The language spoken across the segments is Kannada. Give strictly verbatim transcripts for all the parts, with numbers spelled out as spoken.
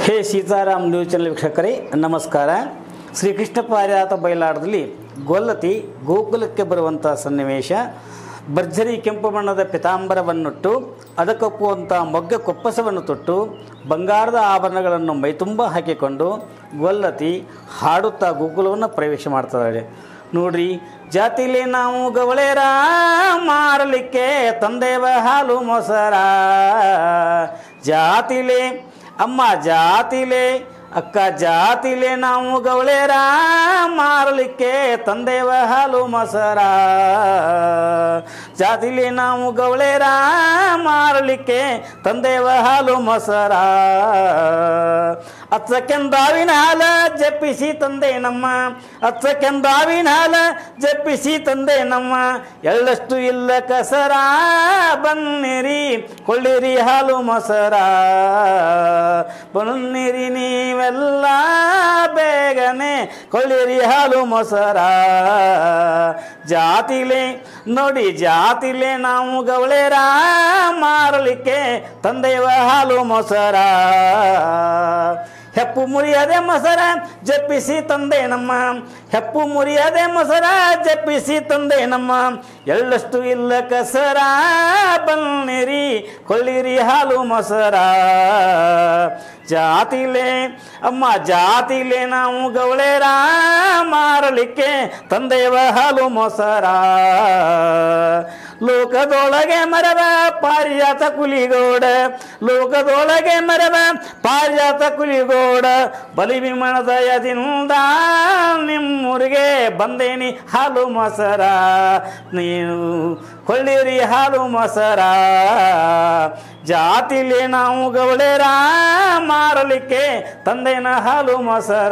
ಹೇ ಸೀತಾರಾಮ್ ನ್ಯೂಸ್ ಚಾನೆಲ್ ವೀಕ್ಷಕರೇ ನಮಸ್ಕಾರ. ಶ್ರೀಕೃಷ್ಣ ಪಾರಿಜಾತ ಬಯಲಾಟದಲ್ಲಿ ಗೊಲ್ಲತಿ ಗೋಕುಲಕ್ಕೆ ಬರುವಂಥ ಸನ್ನಿವೇಶ. ಭರ್ಜರಿ ಕೆಂಪು ಬಣ್ಣದ ಪಿತಾಂಬರವನ್ನುಟ್ಟು ಅದಕ್ಕೊಪ್ಪುವಂಥ ಮೊಗ್ಗೆ ಕೊಪ್ಪಸವನ್ನು ತೊಟ್ಟು ಬಂಗಾರದ ಆಭರಣಗಳನ್ನು ಮೈತುಂಬ ಹಾಕಿಕೊಂಡು ಗೊಲ್ಲತಿ ಹಾಡುತ್ತಾ ಗೋಕುಲವನ್ನು ಪ್ರವೇಶ ಮಾಡ್ತಿದ್ದಾಳೆ. ನೋಡ್ರಿ, ಜಾತಿಲಿ ನಾವು ಗವಳೇರ ಮಾರಲಿಕ್ಕೆ ತಂದೇವ ಹಾಲು ಮೊಸರ. ಜಾತಿಲೆ ಅಮ್ಮ ಜಾತಿಲೆ ಅಕ್ಕ ಜಾತಿಲೆ ನಾವು ಗವಳೇರ ಮಾರಲಿಕ್ಕೆ ತಂದೇವ ಹಾಲು ಮೊಸರ. ಜಾತಿಲೆ ನಾವು ಗವಳೇರ ಮಾರಲಿಕ್ಕೆ ತಂದೇವ ಹಾಲು ಮೊಸರ. ಹಚ್ಚಕ್ಕೆಂದಾವಿನ ಹಾಲ ಜಪ್ಪಿಸಿ ತಂದೆ ನಮ್ಮ, ಹಚ್ಚಕ್ಕೆಂದಾವಿನ ಹಾಲ ಜಪ್ಪಿಸಿ ತಂದೆ ನಮ್ಮ. ಎಳ್ಳಷ್ಟು ಇಲ್ಲ ಕಸರ ಬನ್ನಿರಿ ಕೊಳ್ಳಿರಿ ಹಾಲು ಮೊಸರ. ಬನ್ನಿರಿ ನೀವೆಲ್ಲ ಬೇಗನೆ ಕೊಳ್ಳಿರಿ ಹಾಲು ಮೊಸರ. ಜಾತಿಲೆ ನೋಡಿ ಜಾತಿಲೆ ನಾವು ಗವಳೇರ ಮಾರಲಿಕ್ಕೆ ತಂದೇವ ಹಾಲು ಮೊಸರ. ಹೆಪ್ಪು ಮುರಿಯದೆ ಮೊಸರ ಜಪ್ಪಿಸಿ ತಂದೆ ನಮ್ಮ, ಹೆಪ್ಪು ಮುರಿಯದೆ ಮೊಸರ ಜಪ್ಪಿಸಿ ತಂದೆ ನಮ್ಮ. ಎಳ್ಳಷ್ಟು ಇಲ್ಲ ಕಸರ ಬನ್ನಿರಿ ಕೊಳ್ಳಿರಿ ಹಾಲು ಮೊಸರ. ಜಾತಿಲೆ ಅಮ್ಮ ಜಾತಿಲೆ ನಾವು ಗವಳೇರ ಮಾರಲಿಕ್ಕೆ ತಂದೇವ ಹಾಲು ಮೊಸರ. ಲೋಕದೊಳಗೆ ಮರವ ಪಾರಿಜಾತ ಕುಲಿಗೋಡ, ಲೋಕದೊಳಗೆ ಮರವ ಪಾರಿಜಾತ ಕುಲಿಗೋಡ. ಬಲಿ ವಿಮಾನದ ಯದಿಂದ ನಿಮ್ಮೂರಿಗೆ ಬಂದೇನಿ ಹಾಲು ಮೊಸರ. ನೀವು ಕೊಳ್ಳಿರಿ ಹಾಲು ಮೊಸರ. ಜಾತಿಲೆ ನಾವು ಗವಳೇರ ಮಾರಲಿಕ್ಕೆ ತಂದೇನ ಹಾಲು ಮೊಸರ.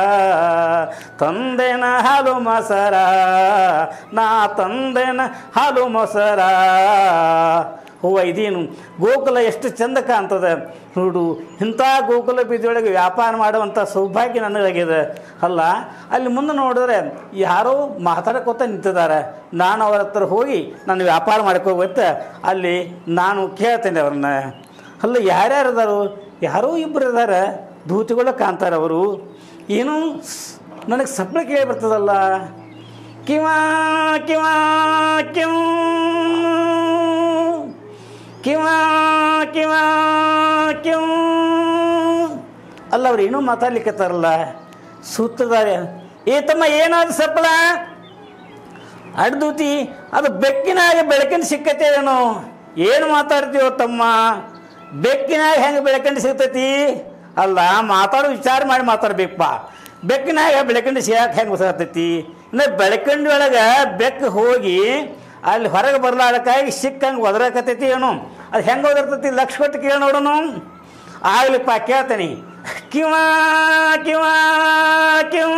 ತಂದೇನ ಹಾಲು ಮೊಸರ ನಾ ತಂದೇನ ಹಾಲು ಮೊಸರ. ಹೂವ ಇದೇನು ಗೋಕುಲ ಎಷ್ಟು ಚಂದ ಕಾಣ್ತದೆ ನೋಡು. ಇಂಥ ಗೋಕುಲ ಬೀದಿಯೊಳಗೆ ವ್ಯಾಪಾರ ಮಾಡುವಂಥ ಸೌಭಾಗ್ಯ ನನಗಾಗಿದೆ ಅಲ್ಲ. ಅಲ್ಲಿ ಮುಂದೆ ನೋಡಿದ್ರೆ ಯಾರೋ ಮಾತಾಡ್ಕೋತ ನಿಂತಿದ್ದಾರೆ. ನಾನು ಅವ್ರ ಹತ್ರ ಹೋಗಿ ನಾನು ವ್ಯಾಪಾರ ಮಾಡ್ಕೋಬೇಕಂತ ಅಲ್ಲಿ ನಾನು ಕೇಳ್ತೇನೆ ಅವ್ರನ್ನ. ಅಲ್ಲ ಯಾರ್ಯಾರು ಇದ್ದಾರೋ, ಯಾರೋ ಇಬ್ಬರು ಇದ್ದಾರೆ, ಧೂತಿಗಳು ಕಾಣ್ತಾರೆ. ಅವರು ಏನು ನನಗೆ ಸಪ್ಲ ಕೇಳಿ ಬರ್ತದಲ್ಲ, ಕಿವಾ ಕಿವಾ ಕಿವ್ ಕಿವಾ ಕಿವಾ ಕಿವ್. ಅಲ್ಲ ಅವ್ರು ಏನೂ ಮಾತಾಡ್ಲಿಕ್ಕತ್ತಾರಲ್ಲ, ಸೂತ್ರದಾರೆ. ಏ ತಮ್ಮ ಏನಾದ್ರು ಸಪ್ಪಳ ಅಡ್ದೂತಿ ಅದು ಬೆಕ್ಕಿನಾಗ ಬೆಳಕಿನ ಸಿಕ್ಕತ್ತೇನೋ. ಏನು ಮಾತಾಡ್ತೀವೋ ತಮ್ಮ, ಬೆಕ್ಕಿನಾಗ ಹೆಂಗೆ ಬೆಳಕಂಡು ಸಿಗ್ತೈತಿ? ಅಲ್ಲ ಮಾತಾಡೋ ವಿಚಾರ ಮಾಡಿ ಮಾತಾಡ್ಬೇಕಪ್ಪ. ಬೆಕ್ಕಿನಾಗ ಬೆಳಕಂಡು ಸಿಗಕ್ಕೆ ಹೆಂಗೆ ಗೊತ್ತಾಗ್ತೈತಿ? ಇನ್ನು ಬೆಳಕಂಡಿ ಒಳಗೆ ಬೆಕ್ಕು ಹೋಗಿ ಅಲ್ಲಿ ಹೊರಗೆ ಬರ್ಲಾಡಕ್ಕಾಗಿ ಸಿಕ್ಕಂಗೆ ಒದರಕತ್ತೈತಿ ಏನೋ. ಅದು ಹೆಂಗೆ ಒದರ್ತೈತಿ ಲಕ್ಷ ಕೊಟ್ಟು ಕೇಳಿ ನೋಡೋಣ. ಆಗ್ಲಿಪ್ಪ ಕೇಳ್ತೇನೆ. ಕಿವಾ ಕಿವಾ ಕಿವ್.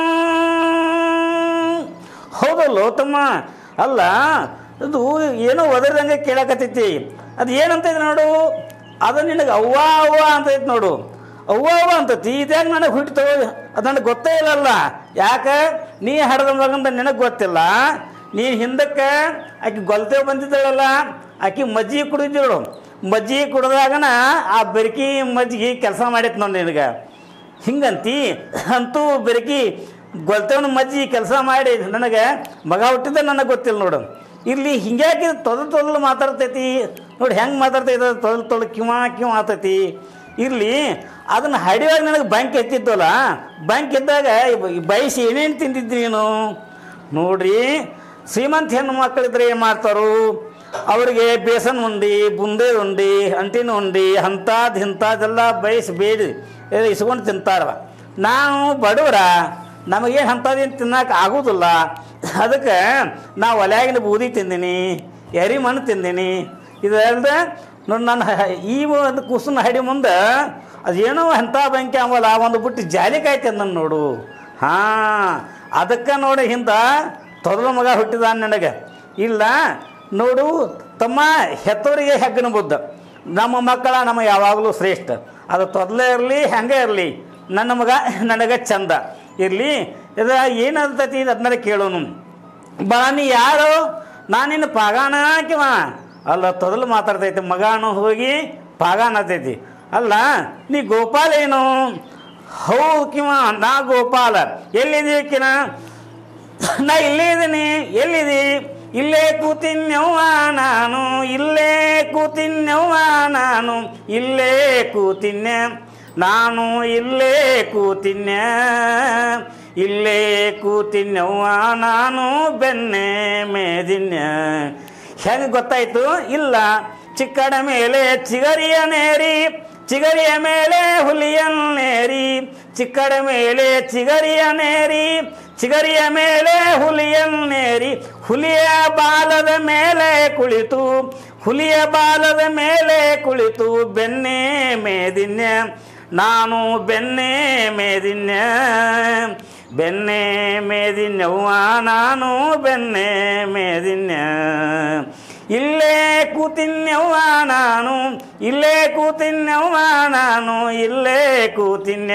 ಹೌದಲ್ಲೋ ತಮ್ಮ, ಅಲ್ಲ ಅದು ಏನೋ ಒದರ್ದಂಗೆ ಕೇಳಕತ್ತೈತಿ. ಅದು ಏನಂತೈತಿ ನೋಡು, ಅದು ನಿನಗೆ ಅವ್ವ ಅವ್ವ ಅಂತೈತಿ ನೋಡು. ಅವ್ವ ಅವ್ವ ಅಂತೈತಿ. ಇದ್ಯಾಗ ನನಗೆ ಹುಟ್ಟಿತು, ಅದು ನನಗೆ ಗೊತ್ತೇ ಇಲ್ಲಲ್ಲ. ಯಾಕೆ ನೀ ಹಡ್ದ ಮಗಂದ ನಿನಗೆ ಗೊತ್ತಿಲ್ಲ. ನೀನು ಹಿಂದಕ್ಕೆ ಆಕೆ ಗೊಲ್ತೇವೆ ಬಂದಿದ್ದಾಳಲ್ಲ, ಆಕೆ ಮಜ್ಜಿಗೆ ಕುಡಿದಿಳು. ಮಜ್ಜಿಗೆ ಕುಡ್ದಾಗನ ಆ ಬೆರಕಿ ಮಜ್ಜಿಗೆ ಕೆಲಸ ಮಾಡೈತೆ ನೋಡಿ ನಿನಗೆ. ಹಿಂಗಂತಿ ಅಂತೂ ಬೆರಕಿ ಗೊಲ್ತೇವನ ಮಜ್ಜಿಗೆ ಕೆಲಸ ಮಾಡಿ ನನಗೆ ಮಗ ಹುಟ್ಟಿದ್ದ ನನಗೆ ಗೊತ್ತಿಲ್ಲ ನೋಡು. ಇಲ್ಲಿ ಹಿಂಗ್ಯಾಕೆ ತೊದಲು ತೊದಲು ಮಾತಾಡ್ತೈತಿ ನೋಡಿ, ಹೆಂಗೆ ಮಾತಾಡ್ತೈತೆ ತೊದಲು ತೊದಲು ಕಿವಾ ಕಿವ ಆತೈತಿ. ಇರಲಿ, ಅದನ್ನು ಹಡಿಯುವಾಗ ನನಗೆ ಬ್ಯಾಂಕ್ ಎತ್ತಿದ್ದಲ್ಲ, ಬ್ಯಾಂಕ್ ಇದ್ದಾಗ ಬಯಸಿ ಏನೇನು ತಿಂದಿದ್ದು ನೀನು ನೋಡ್ರಿ. ಶ್ರೀಮಂತ ಹೆಣ್ಣು ಮಕ್ಕಳಿದ್ರೆ ಏನು ಮಾಡ್ತಾರೋ, ಅವರಿಗೆ ಬೇಸನ್ ಉಂಡಿ, ಬುಂದೆ ಉಂಡಿ, ಅಂಟಿನ ಉಂಡಿ ಅಂಥದ್ದು ಇಂಥದ್ದೆಲ್ಲ ಬಯಸಿ ಬೇಡಿ ಇಸ್ಕೊಂಡು ತಿಂತಾರವ. ನಾವು ಬಡವರ, ನಮಗೇನು ಅಂಥದ್ದೇನು ತಿನ್ನೋಕೆ ಆಗೋದಿಲ್ಲ. ಅದಕ್ಕೆ ನಾವು ಒಲೆಯಾಗಿನ ಬೂದಿ ತಿಂದೀನಿ, ಎರಿ ಮಣ್ಣು ತಿಂದೀನಿ. ಇದಲ್ಲದೆ ನೋಡಿ ನಾನು ಈ ಒಂದು ಕುಸನ ಹಡಿ ಮುಂದೆ ಅದೇನೋ ಅಂಥ ಬೆಂಕಿ ಆಮಲ್ಲ ಒಂದು ಬಿಟ್ಟು ಜಾಲಿಕಾಯಿ ತಿಂದನು ನೋಡು. ಹಾಂ, ಅದಕ್ಕೆ ನೋಡಿ ಹಿಂದೆ ತೊದಲ ಮಗ ಹುಟ್ಟಿದಾನ ನನಗೆ. ಇಲ್ಲ ನೋಡು ತಮ್ಮ, ಹೆತ್ತವರಿಗೆ ಹೆಗ್ಗನ ಬುದ್ಧ. ನಮ್ಮ ಮಕ್ಕಳ ನಮ್ಮ ಯಾವಾಗಲೂ ಶ್ರೇಷ್ಠ. ಅದು ತೊದಲೇ ಇರಲಿ ಹೆಂಗೆ ಇರಲಿ, ನನ್ನ ಮಗ ನನಗೆ ಚಂದ ಇರಲಿ. ಇದು ಏನಂತತಿ ಅದನ್ನ ಕೇಳೋನು. ಬಾ ನೀ ಯಾರು? ನಾನಿನ್ನು ಪಾಗಾಣ ಕಿವ ಅಲ್ಲ ತೊದಲು ಮಾತಾಡ್ತೈತಿ. ಮಗಾನು ಹೋಗಿ ಪಾಗಾನ ಅಂತೈತಿ. ಅಲ್ಲ ನೀ ಗೋಪಾಲ ಏನು? ಹೌದು ಕಿವ, ನಾ ಗೋಪಾಲ. ಎಲ್ಲಿದ್ದೀವಿ ಕಿನ? ನಾ ಇಲ್ಲೇ ಇದ್ದೀನಿ. ಎಲ್ಲಿದ್ದೀ? ಇಲ್ಲೇ ಕೂತಿನ್ಯವ್ವ ನಾನು, ಇಲ್ಲೇ ಕೂತಿನ್ಯವ್ವ ನಾನು, ಇಲ್ಲೇ ಕೂತಿನ್ಯ ನಾನು, ಇಲ್ಲೇ ಕೂತಿನ್ಯ, ಇಲ್ಲೇ ಕೂತಿನ್ಯವ್ವ ನಾನು, ಬೆನ್ನೆ ಮೇದಿನ್ಯ. ಹೆಂಗೆ ಗೊತ್ತಾಯ್ತು? ಇಲ್ಲ, ಚಿಕ್ಕಡ ಮೇಲೆ ಚಿಗರಿಯ ನೇರಿ, ಚಿಗರಿಯ ಮೇಲೆ ಹುಲಿಯನ್ನೇರಿ, ಚಿಕ್ಕಡ ಮೇಲೆ ಚಿಗರಿಯ ನೇರಿ, ಚಿಗರಿಯ ಮೇಲೆ ಹುಲಿಯನ್ನೇರಿ, ಹುಲಿಯ ಬಾಲದ ಮೇಲೆ ಕುಳಿತು, ಹುಲಿಯ ಬಾಲದ ಮೇಲೆ ಕುಳಿತು, ಬೆನ್ನೆ ಮೇದಿನ್ಯ ನಾನು, ಬೆನ್ನೆ ಮೇದಿನ್ಯ, ಬೆನ್ನೆ ಮೇದಿನ್ಯವ್ವ ನಾನು, ಬೆನ್ನೆ ಮೇದಿನ್ಯ. ಇಲ್ಲೇ ಕೂತಿನ್ಯವ್ವ ನಾನು, ಇಲ್ಲೇ ಕೂತಿನ್ಯವ್ವ ನಾನು, ಇಲ್ಲೇ ಕೂತಿನ್ಯ,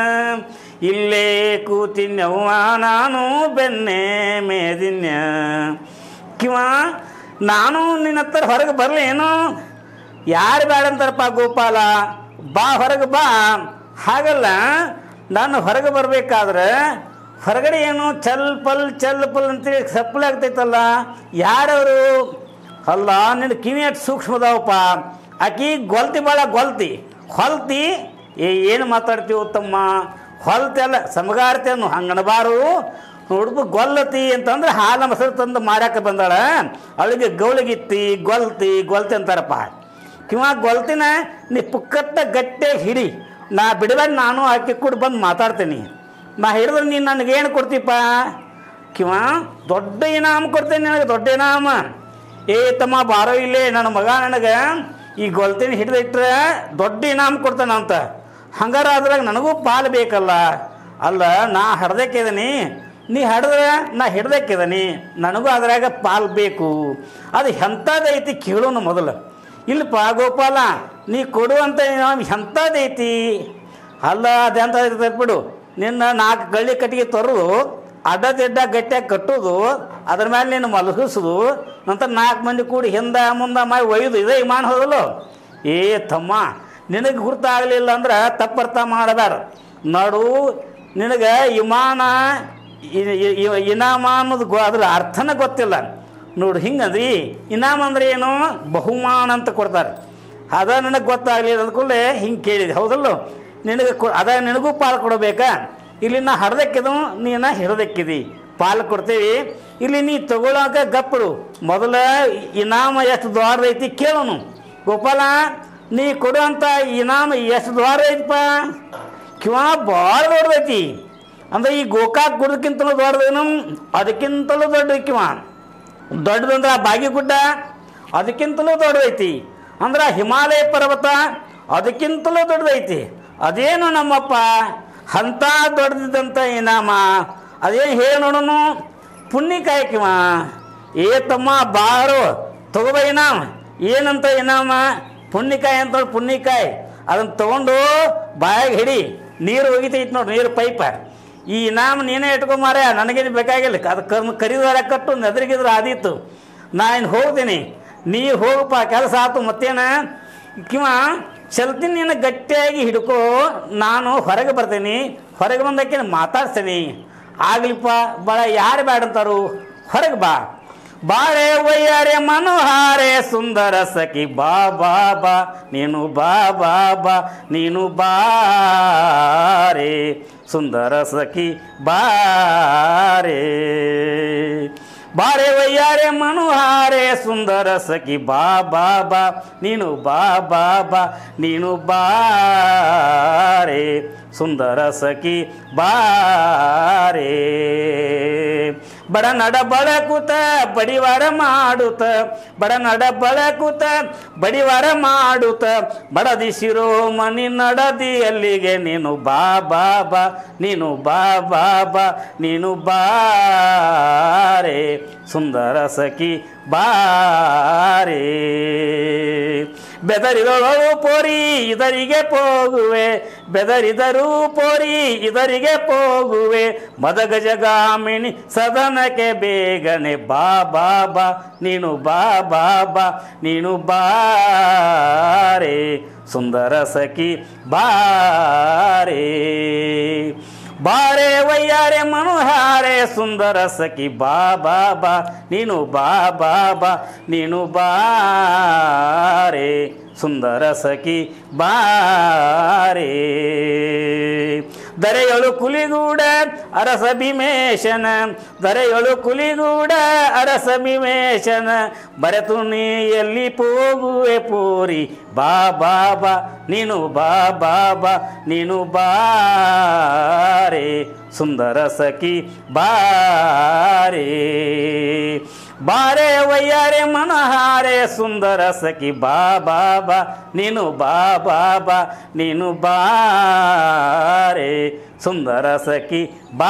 ಇಲ್ಲೇ ಕೂತಿನ್ಯವ್ವ ನಾನು, ಬೆನ್ನೆ ಮೇದಿನ್ಯ. ಕಿವ ನಾನು ನಿನ್ನ ಹತ್ರ ಹೊರಗೆ ಬರಲೇನು? ಯಾರು ಬೇಡ ಅಂತಾರಪ್ಪ ಗೋಪಾಲ, ಬಾ ಹೊರಗೆ ಬಾ. ಹಾಗಲ್ಲ, ನಾನು ಹೊರಗೆ ಬರಬೇಕಾದ್ರೆ ಹೊರಗಡೆ ಏನು ಚಲ್ ಪಲ್ ಚಲ್ ಪಲ್ ಅಂತೇಳಿ ಸಪ್ಪಳೆ ಆಗ್ತೈತಲ್ಲ, ಯಾರವರು? ಅಲ್ಲ, ನಿನ್ನ ಕಿವಿ ಅಷ್ಟು ಸೂಕ್ಷ್ಮದವಪ್ಪ. ಆಕಿ ಗೊಲ್ತಿ ಭಾಳ ಗೊಲ್ತಿ ಹೊಲ್ತಿ. ಏ ಏನು ಮಾತಾಡ್ತೀವಿ ತಮ್ಮ? ಹೊಲ್ತಿ ಅಲ್ಲ, ಸಮಗಾರ್ತಿ ಅನ್ನು ಹಂಗನಬಾರು. ಹುಡುಗ ಗೊಲ್ಲತಿ ಅಂತಂದ್ರೆ ಹಾಲು ಮೊಸರು ತಂದು ಮಾರಕ್ಕೆ ಬಂದಾಳ, ಅವಳಿಗೆ ಗೌಳಿಗಿತ್ತಿ ಗೊಲ್ತಿ ಗೊಲ್ತಿ ಅಂತಾರಪ್ಪ. ಕಿವ ಗೊಲ್ತಿನ ನೀ ಪುಕ್ಕಟ್ಟ ಗಟ್ಟೆ ಹಿಡಿ, ನಾ ಬಿಡಬೇಡ, ನಾನು ಆಕೆ ಕೂಡ ಬಂದು ಮಾತಾಡ್ತೀನಿ. ನಾ ಹಿಡಿದ್ರೆ ನೀನು ನನಗೇನು ಕೊಡ್ತೀಪ್ಪ? ಕಿವ ದೊಡ್ಡ ಇನಾಮ ಕೊಡ್ತೇನೆ ನನಗೆ, ದೊಡ್ಡ ಇನಾಮ. ಏ ತಮ್ಮ ಬಾರೋ ಇಲ್ಲೇ, ನನ್ನ ಮಗ ನನಗೆ ಈ ಗೊಲ್ತಿನ ಹಿಡಿದಿಟ್ರೆ ದೊಡ್ಡ ಇನಾಮ ಕೊಡ್ತಾನಂತ. ಹಂಗಾರ ಅದ್ರಾಗ ನನಗೂ ಪಾಲು ಬೇಕಲ್ಲ. ಅಲ್ಲ, ನಾ ಹಡ್ದಕ್ಕಿದ್ದೀನಿ, ನೀ ಹಡಿದ್ರೆ ನಾ ಹಿಡ್ದಕ್ಕಿದ್ದೀನಿ, ನನಗೂ ಅದ್ರಾಗ ಪಾಲು ಬೇಕು. ಅದು ಎಂಥದ್ದೈತಿ ಕೇಳೋನು ಮೊದಲು. ಇಲ್ಲಪ್ಪ ಗೋಪಾಲ, ನೀ ಕೊಡುವಂಥ ಇನಾಮ ಎಂಥದ್ದೈತಿ? ಅಲ್ಲ, ಅದೆಂತ ಬಿಡು. ನಿನ್ನ ನಾಲ್ಕು ಗಳ್ಳಿ ಕಟ್ಟಿಗೆ ತರೋದು, ಅಡ್ಡ ದಿಡ್ಡ ಗಟ್ಟಿಯಾಗಿ ಕಟ್ಟೋದು, ಅದ್ರ ಮೇಲೆ ನೀನು ಮಲಗಿಸೋದು, ನಂತರ ನಾಲ್ಕು ಮಂದಿ ಕೂಡಿ ಹಿಂದೆ ಮುಂದೆ ಮಾಡಿ ಒಯ್ದು, ಇದೇ ವಿಮಾನ ಹೋದಲ್ಲ. ಏ ತಮ್ಮ, ನಿನಗೆ ಗುರ್ತಾಗಲಿಲ್ಲ ಅಂದ್ರೆ ತಪ್ಪರ್ಥ ಮಾಡಬೇಡ. ನೋಡು, ನಿನಗೆ ವಿಮಾನ ಇನಾಮ ಅನ್ನೋದು ಗೊ ಅದ್ರ ಅರ್ಥನ ಗೊತ್ತಿಲ್ಲ ನೋಡು. ಹಿಂಗಂದ್ರಿ ಇನಾಮ ಅಂದ್ರೆ ಏನು? ಬಹುಮಾನ ಅಂತ ಕೊಡ್ತಾರೆ. ಅದ ನನಗೆ ಗೊತ್ತಾಗಲಿಲ್ಲ ಅಂದ್ಕೊಳ್ಳೆ ಹಿಂಗೆ ಕೇಳಿದೆ, ಹೌದಲ್ಲ? ನಿನಗೆ ಕೊ ಅದ ನಿನಗೂ ಪಾಲು ಕೊಡಬೇಕಾ? ಇಲ್ಲಿ ನಾ ಹಡ್ದಕ್ಕಿದ್ದು, ನೀನು ಹಿಡ್ದಕ್ಕಿದಿ, ಪಾಲು ಕೊಡ್ತೀವಿ. ಇಲ್ಲಿ ನೀ ತಗೊಳ್ಳೋಕ ಗಪ್ಪಡು. ಮೊದಲ ಇನಾಮ ಎಷ್ಟು ದ್ವಾರ ಐತಿ ಕೇಳೋನು. ಗೋಪಾಲ, ನೀ ಕೊಡುವಂಥ ಇನಾಮ ಎಷ್ಟು ದ್ವಾರ ಐತಪ್ಪ? ಕಿವ ಭಾಳ ದೊಡ್ಡದೈತಿ. ಅಂದ್ರೆ ಈ ಗೋಕಾಕ್ ಗುಡ್ಡಕ್ಕಿಂತಲೂ ದೊಡ್ಡದೇನು? ಅದಕ್ಕಿಂತಲೂ ದೊಡ್ಡ ಕಿವ. ದೊಡ್ಡದಂದ್ರೆ ಆ ಬಾಗಿಗುಡ್ಡ, ಅದಕ್ಕಿಂತಲೂ ದೊಡ್ಡದೈತಿ. ಅಂದ್ರೆ ಹಿಮಾಲಯ ಪರ್ವತ, ಅದಕ್ಕಿಂತಲೂ ದೊಡ್ಡದೈತಿ. ಅದೇನು ನಮ್ಮಪ್ಪ ಅಂಥ ದೊಡ್ಡದಂಥ ಇನಾಮ? ಅದೇನು ಹೇಳಿ ನೋಡೋನು? ಪುಣ್ಯಕಾಯಿ ಕಿವ. ಏ ತಮ್ಮ ಬಾರು ತಗೋಬ ಇನಾಮ. ಏನಂತ ಇನಾಮ? ಪುಣ್ಯಕಾಯಿ ಅಂತ. ಪುಣ್ಯಕಾಯಿ ಅದನ್ನು ತೊಗೊಂಡು ಬಾಯಾಗ ಹಿಡಿ, ನೀರು ಒಗಿತೈತಿ ನೋಡಿ, ನೀರು ಪೈಪ. ಈ ಇನಾಮ ನೀನೇ ಇಟ್ಕೊಂಬಾರ, ನನಗೇನು ಬೇಕಾಗಿಲ್ಲ. ಅದು ಕರ್ಮ ಕರಿದಾರ ಕಟ್ಟು ನೆದರಿಗಿದ್ರೆ ಆದೀತು. ನಾ ಇನ್ನು ಹೋಗ್ತೀನಿ, ನೀ ಹೋಗಪ್ಪ, ಕೆಲಸ ಆಯ್ತು. ಮತ್ತೇನ ಕಿವ ಚಲ್ತೀನಿ, ನೀನು ಗಟ್ಟಿಯಾಗಿ ಹಿಡ್ಕೋ, ನಾನು ಹೊರಗೆ ಬರ್ತೀನಿ. ಹೊರಗೆ ಬಂದಕ್ಕೆ ಮಾತಾಡ್ತೀನಿ. ಆಗ್ಲಿಪ್ಪ ಭಾಳ ಯಾರು ಬೇಡ ಅಂತಾರು? ಹೊರಗೆ ಬಾ. ಬಾಳೆ ಒಯ್ಯಾರೆ ಮನೋಹಾರೆ ಸುಂದರ ಸಖಿ, ಬಾ ಬಾ ಬಾ ನೀನು, ಬಾ ಬಾ ಬಾ ನೀನು, ಬಾರೆ ಸುಂದರ ಸಖಿ ಬಾರೆ. ಬಾರೆ ಒಯ್ಯಾರೆ ಮನೋಹಾರೆ ಸುಂದರ ಸಖಿ, ಬಾ ಬಾ ಬಾ ನೀನು, ಬಾ ಬಾ ಬಾ ನೀನು, ಬಾರೆ ಸುಂದರ ಸಖಿ ಬಾರೆ. ಬಡ ನಡ ಬಳಕುತ ಬಡಿವಾರ ಮಾಡುತ್ತ, ಬಡ ನಡ ಬಳಕುತ ಬಡಿವಾರ ಮಾಡುತ್ತ, ಬಡದಿ ಶಿರೋಮಣಿ ನಡದಿ ಅಲ್ಲಿಗೆ ನೀನು, ಬಾ ಬಾ ಬಾ ನೀನು, ಬಾ ಬಾ ಬಾ ನೀನು, ಬಾರೆ ಸುಂದರ ಸಖಿ ಬಾರೆ. ಬೆದರಿದಳು ಪೋರಿ ಇದರಿಗೆ ಹೋಗುವೆ, ಬೆದರಿದರು ಪೋರಿ ಇದರಿಗೆ ಹೋಗುವೆ, ಮದಗಜಗಾಮಿಣಿ ಸದನಕ್ಕೆ ಬೇಗನೆ, ಬಾ ಬಾ ಬಾ ನೀನು, ಬಾ ಬಾ ಬಾ ನೀನು, ಬಾರೆ ಸುಂದರ ಸಖಿ ಬಾರೆ ಬಾರೆ ವಯ್ಯಾರೆ ಮನೋಹಾರೆ ಸುಂದರ ಸಖಿ ಬಾ ಬಾ ಬಾ ನೀನು ಬಾ ಬಾ ಬಾ ನೀನು ಬಾರೆ ಸುಂದರ ಸಖಿ ಬಾರೆ ದರೆಯೊಳು ಕುಲಿಗೂಡ ಅರಸ ಭೀಮೇಶನ ದರೆಯೊಳು ಕುಲಿಗೂಡ ಅರಸ ಭೀಮೇಶನ ಬರೆತು ನೀ ಎಲ್ಲಿ ಹೋಗುವೆ ಪೋರಿ ಬಾ ಬಾ ಬಾ ನೀನು ಬಾ ಬಾ ಬಾ ನೀನು ಬಾರೆ ಸುಂದರ ಸಖಿ ಬಾರೆ ಬಾರೆ ವಯ್ಯಾರೆ ಮನಹಾರೆ ಸುಂದರ ಸಖಿ ಬಾ ಬಾ ಬಾ ನೀನು ಬಾ ಬಾ ಬಾ ನೀನು ಬಾರೆ ಸುಂದರ ಸಖಿ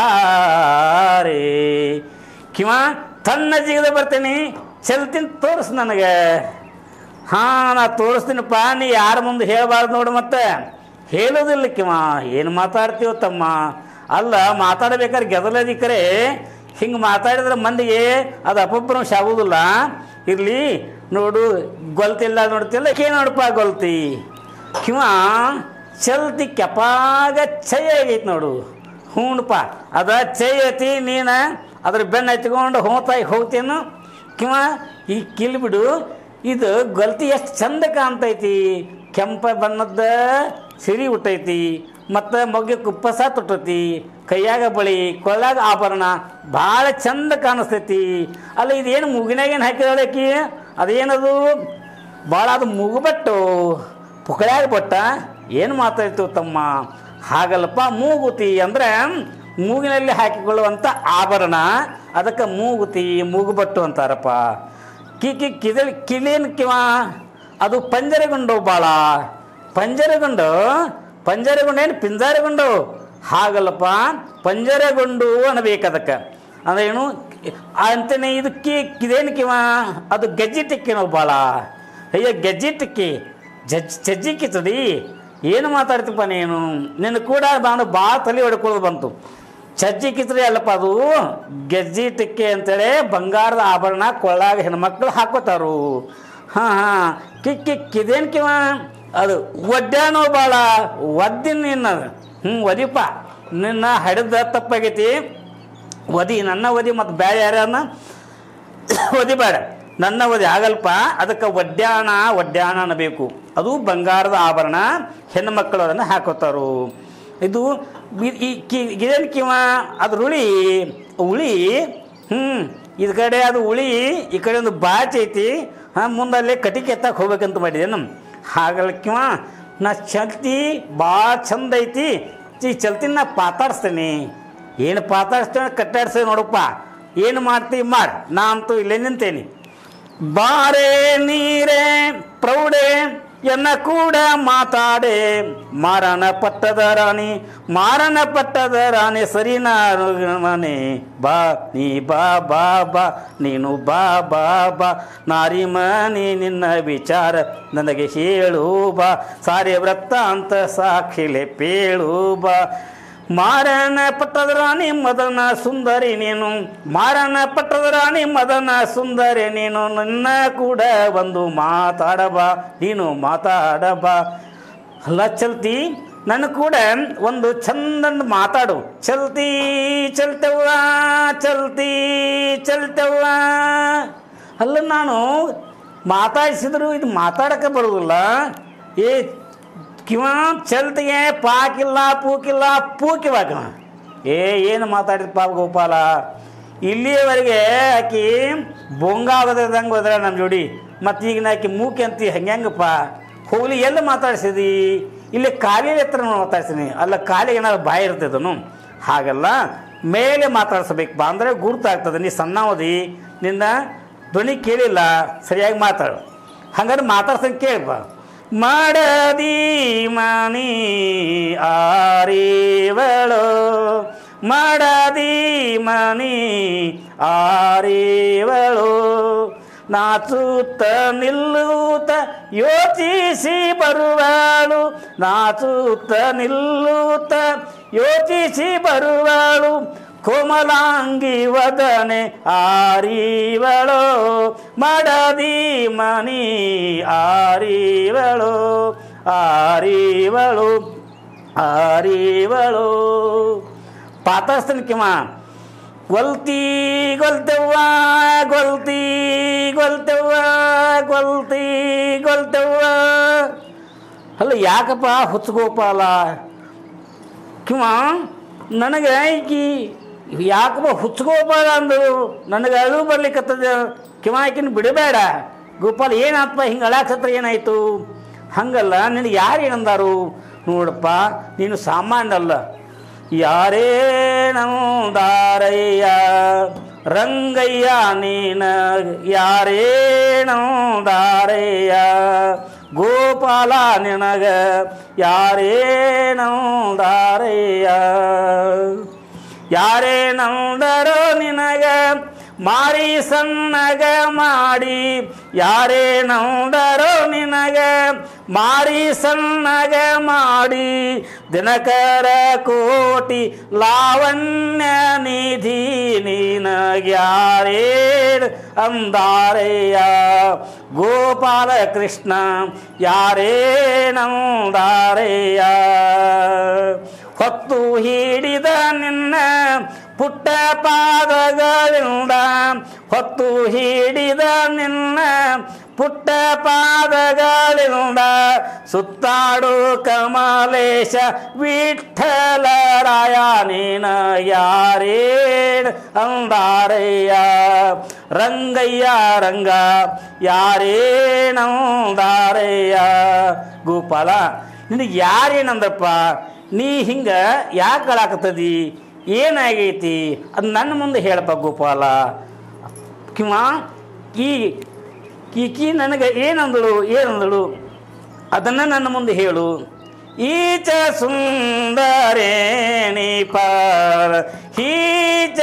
ಬಾರೆ ಕಿವ ತನ್ನ ಜಿಗದ ಬರ್ತೀನಿ ಚಲ್ತೀನಿ ತೋರಿಸ್ ನನಗೆ ಹಾಂ ನಾ ತೋರಿಸ್ತೀನಪ್ಪ ನೀ ಯಾರ ಮುಂದೆ ಹೇಳಬಾರ್ದು ನೋಡು ಮತ್ತೆ ಹೇಳೋದಿಲ್ಲ ಕಿವ ಏನು ಮಾತಾಡ್ತೀವೋ ತಮ್ಮ ಅಲ್ಲ ಮಾತಾಡಬೇಕಾದ್ರೆ ಗೆದಲದಿಕ್ಕರೆ ಹಿಂಗೆ ಮಾತಾಡಿದ್ರೆ ಮಂದಿಗೆ ಅದು ಅಪಭ್ರಂಶ ಆಗೋದಿಲ್ಲ ಇರಲಿ ನೋಡು ಗೊಲ್ತಿಲ್ಲ ನೋಡ್ತಿಲ್ಲ ಕೇ ನೋಡಪ್ಪ ಗೊಲ್ತಿ ಕಿವ ಚಲ್ತಿ ಕೆಪಾಗ ಚೈ ಆಗೈತಿ ನೋಡು ಹ್ಞೂನಪ್ಪ ಅದ ಚೈ ಐತಿ ನೀನು ಅದ್ರ ಬೆನ್ನು ಹಚ್ಕೊಂಡು ಹೋತಾಯಿ ಹೋಗ್ತೇನು ಕಿವ ಈ ಕಿಲ್ಬಿಡು ಇದು ಗಲ್ತಿ ಎಷ್ಟು ಚಂದ ಕಾಣ್ತೈತಿ ಕೆಂಪ ಬಣ್ಣದ ಸಿರಿ ಹುಟ್ಟೈತಿ ಮತ್ತು ಮೊಗ್ಗೆ ಕುಪ್ಪಸ ತೊಟ್ಟೈತಿ ಕೈಯಾಗ ಬಳಿ ಕೊಳ್ಳಾಗ ಆಭರಣ ಭಾಳ ಚಂದ ಕಾಣಿಸ್ತೈತಿ ಅಲ್ಲ ಇದೇನು ಮೂಗಿನಾಗೇನು ಹಾಕಿದಾಳಕಿ ಅದೇನದು ಭಾಳ ಅದು ಮೂಗುಬಟ್ಟು ಪುಕಳ್ಯಾಗ ಬಟ್ಟ ಏನು ಮಾತಾಡ್ತೀವಿ ತಮ್ಮ ಹಾಗಲ್ಲಪ್ಪ ಮೂಗುತಿ ಅಂದರೆ ಮೂಗಿನಲ್ಲಿ ಹಾಕಿಕೊಳ್ಳುವಂಥ ಆಭರಣ ಅದಕ್ಕೆ ಮೂಗುತಿ ಮೂಗುಬಟ್ಟು ಅಂತಾರಪ್ಪ ಕಿ ಕಿ ಕಿದಳಿ ಕಿಲೇನು ಕಿವ ಅದು ಪಂಜರಗೊಂಡು ಭಾಳ ಪಂಜರಗೊಂಡು ಪಂಜರಗೊಂಡು ಏನು ಪಿಂಜಾರಗೊಂಡು ಹಾಗಲ್ಲಪ್ಪ ಪಂಜರಗೊಂಡು ಅನ್ನಬೇಕು ಅದಕ್ಕೆ ಅಂದ್ರೇನು ಅಂತಾನೆ ಇದು ಕಿ ಕಿದೇನು ಕಿವ ಅದು ಗೆಜ್ಜಿ ಟಿಕ್ಕಿ ನಾವು ಭಾಳ ಅಯ್ಯೋ ಗೆಜ್ಜಿ ಟಿಕ್ಕಿ ಜಜ್ ಚಜ್ಜಿ ಕಿಚಡಿ ಏನು ಮಾತಾಡ್ತೀಪ್ಪ ನೀನು ನಿನ್ನ ಕೂಡ ನಾನು ಭಾಳ ತಲೆ ಹೊಡ್ಕೊಳ್ಳೋದು ಬಂತು ಚಜ್ಜಿ ಕಿಚಡಿ ಅಲ್ಲಪ್ಪ ಅದು ಗೆಜ್ಜಿ ಟಿಕ್ಕಿ ಅಂತೇಳಿ ಬಂಗಾರದ ಆಭರಣ ಕೊಳ್ಳಾಗ ಹೆಣ್ಮಕ್ಳು ಹಾಕೋತಾರು ಹಾಂ ಹಾಂ ಕಿಕ್ಕಿ ಕಿದೇನು ಕಿವ ಅದು ಒಡ್ಡ್ಯಾನೋ ಭಾಳ ಒದ್ದಿನ ನಿನ್ನ ಹ್ಞೂ ಒದಿಪ್ಪ ನಿನ್ನ ಹಡಿದ ತಪ್ಪಾಗೈತಿ ಒದಿ ನನ್ನ ಒದಿ ಮತ್ತು ಬೇರೆ ಯಾರನ್ನ ಒದಿಬೇಡ ನನ್ನ ಒದಿ ಆಗಲ್ಪ ಅದಕ್ಕೆ ಒಡ್ಡ್ಯಾಣ ಒಡ್ಡ್ಯಾಣ ಅನ್ನಬೇಕು ಅದು ಬಂಗಾರದ ಆಭರಣ ಹೆಣ್ಣು ಮಕ್ಕಳು ಅದನ್ನು ಹಾಕೋತಾರು ಇದು ಈ ಕಿ ಇದೇನು ಕಿವ ಅದು ಉಳಿ ಉಳಿ ಹ್ಞೂ ಇದು ಕಡೆ ಅದು ಉಳಿ ಈ ಕಡೆ ಒಂದು ಬಾಚ್ ಐತಿ ಹಾಂ ಮುಂದಲ್ಲೇ ಕಟಿಕೆ ಎತ್ತಕ್ಕೆ ಹೋಗ್ಬೇಕಂತ ಮಾಡಿದ್ದೇನು ಹಾಗಲ್ಲ ಕಿವ ನಾ ಚಲ್ತಿ ಭಾಳ ಚಂದ ಐತಿ ಈ ಚಲ್ತಿನ ನಾ ಪಾತಾಡಿಸ್ತೇನೆ ಏನು ಪಾತಾಡಿಸ್ತೇನೆ ಕಟ್ಟಾಡ್ಸ್ತೇನೆ ನೋಡಪ್ಪ ಏನು ಮಾಡ್ತೀವಿ ಮಾಡಿ ನಾ ಅಂತೂ ಇಲ್ಲೇ ನಿಂತೇನೆ ಬಾರೆ ನೀರೇ ಪ್ರೌಢೆ ಎನ್ನ ಕೂಡ ಮಾತಾಡೆ ಮಾರಣ ಪಟ್ಟದ ರಾಣಿ ಮಾರಣ ಪಟ್ಟದ ರಾಣಿ ಸರಿ ನಾನೇ ಬಾ ನೀ ಬಾ ಬಾ ಬಾ ನೀನು ಬಾ ಬಾ ಬಾ ನಾರಿ ಮನಿ ನಿನ್ನ ವಿಚಾರ ನನಗೆ ಹೇಳು ಬಾ ಸಾರಿ ವ್ರತ ಅಂತ ಸಾಕ್ಷಿಲೆ ಪೇಳು ಬಾ ಮಾರಣ ಪಟ್ಟದ ರಾಣಿ ಮದನ ಸುಂದರಿ ನೀನು ಮಾರಣ ಪಟ್ಟದ ರಾಣಿ ಮದನ ಸುಂದರಿ ನೀನು ನನ್ನ ಕೂಡ ಒಂದು ಮಾತಾಡಬಾ ನೀನು ಮಾತಾಡಬಾ ಅಲ್ಲ ಚಲ್ತಿ ನನ್ನ ಕೂಡ ಒಂದು ಚಂದಂದು ಮಾತಾಡು ಚಲ್ತಿ ಚಲ್ತವ್ವ ಚಲ್ತಿ ಚಲ್ತವ್ವ ಅಲ್ಲ ನಾನು ಮಾತಾಡಿಸಿದ್ರು ಇದು ಮಾತಾಡೋಕ್ಕೆ ಬರೋದಿಲ್ಲ ಏ ಕಿವ ಚಲ್ತಿಗೆ ಪಾಕಿಲ್ಲ ಪೂಕಿಲ್ಲ ಪೂಕಿವಾಗ ಏ ಏನು ಮಾತಾಡಿದ ಪಾಪ ಗೋಪಾಲ ಇಲ್ಲಿಯವರೆಗೆ ಆಕಿ ಬೊಂಗಾಗದಂಗೆ ಹೋದ್ರೆ ನಮ್ಮ ಜೋಡಿ ಮತ್ತು ಈಗ ಆಕಿ ಮೂಕಿ ಅಂತಿ ಹೆಂಗಪ್ಪ ಹೋಗ್ಲಿ ಎಲ್ಲಿ ಮಾತಾಡ್ಸಿದಿ ಇಲ್ಲಿ ಕಾಲಿನ ಹತ್ರ ಮಾತಾಡ್ತೀನಿ ಅಲ್ಲ ಕಾಲಿಗೆ ಏನಾದ್ರು ಬಾಯಿ ಇರ್ತದನು ಹಾಗಲ್ಲ ಮೇಲೆ ಮಾತಾಡ್ಸಬೇಕು ಬಾ ಅಂದರೆ ಗುರುತಾಗ್ತದೆ ನೀ ಸಣ್ಣವದಿ ನಿನ್ನ ಧ್ವನಿ ಕೇಳಿಲ್ಲ ಸರಿಯಾಗಿ ಮಾತಾಡು ಹಂಗಾದ್ರೆ ಮಾತಾಡ್ಸಂಗೆ ಕೇಳಪ್ಪ ಮಾಡದಿ ಮನಿ ಆರೇವಳೋ ಮಾಡದಿ ಮನಿ ಆರೇವಳೋ ನಾಚುತ್ತ ನಿಲ್ಲುತ್ತ ಯೋಚಿಸಿ ಬರುವಳು ನಾಚುತ್ತ ನಿಲ್ಲುತ್ತ ಯೋಚಿಸಿ ಬರುವಳು ಕೋಮಲಾಂಗಿ ವದನೆ ಆರಿವಳೋ ಮಾಡದಿ ಮನಿ ಆರಿವಳೋ ಆರಿವಳು ಆರಿವಳು ಪಾತಸ್ತನ ಕಿವ ಗೊಲ್ತಿ ಗೊಲ್ತೆವ್ವ ಗೊಲ್ತಿ ಗೊಲ್ತೆವ್ವ ಗೊಲ್ತಿ ಗೊಲ್ತೆವ್ವ. ಅಲ್ಲ ಯಾಕಪ್ಪ ಹುಚ್ಚಗೋಪಾಲ ಕಿವ ನನಗೆ ಈಕಿ ಯಾಕಪ್ಪ ಹುಚ್ಚಗೋಪಾಲ ಅಂದರು ನನಗೆ ಅಳು ಬರ್ಲಿಕ್ಕತ್ತದ ಕಿವ ಆಕಿನ ಬಿಡಬೇಡ ಗೋಪಾಲ ಏನಾತ್ಪ ಹಿಂಗೆ ಅಳಾಕ್ಸತ್ರ ಏನಾಯಿತು ಹಂಗಲ್ಲ ನಿನಗೆ ಯಾರು ಏನಂದಾರು ನೋಡಪ್ಪ ನೀನು ಸಾಮಾನ್ಯ ಅಲ್ಲ ಯಾರೇನಂದಾರಯ್ಯ ರಂಗಯ್ಯ ನೀನ ಯಾರೇನಂದಾರಯ್ಯ ಗೋಪಾಲ ನಿನಗ ಯಾರೇನಂದಾರಯ್ಯ ಯಾರೇನಂದರೋ ನಿನಗ ಮಾರಿ ಸಣ್ಣಗ ಮಾಡಿ ಯಾರೇನಂದರೋ ನಿನಗ ಮಾರಿ ಸಣ್ಣಗ ಮಾಡಿ ದಿನಕರ ಕೋಟಿ ಲಾವಣ್ಯ ನಿಧಿ ನಿನಗ್ಯಾರೇ ಅಂದಾರೆಯ ಗೋಪಾಲ ಕೃಷ್ಣ ಯಾರೇನಂದಾರೆಯ ಹೊತ್ತು ಹಿಡಿದ ನಿನ್ನ ಪುಟ್ಟ ಪಾದಗಳಿಂದ ಹೊತ್ತು ಹಿಡಿದ ನಿನ್ನ ಪುಟ್ಟ ಪಾದಗಳಿಂದ ಸುತ್ತಾಡು ಕಮಲೇಶ ವಿಠ್ಠಲರಾಯ ನೀನ ಯಾರೇ ಅಂದಾರಯ್ಯ ರಂಗಯ್ಯ ರಂಗ ಯಾರೇನಂದಾರಯ್ಯ ಗೋಪಾಲ ನಿನಗೆ ಯಾರೇನಂದ್ರಪ್ಪ ನೀ ಹಿಂಗೆ ಯಾಕೆ ಕಳಾಕತ್ತದಿ ಏನಾಗೈತಿ ಅದು ನನ್ನ ಮುಂದೆ ಹೇಳಪ್ಪ ಗೋಪಾಲ ಕಿವ ಈ ಈಕಿ ನನಗೆ ಏನಂದಳು ಏನಂದಳು ಅದನ್ನು ನನ್ನ ಮುಂದೆ ಹೇಳು ಈಚ ಸುಂದರೇಣಿ ಪಾಲ ಈಚ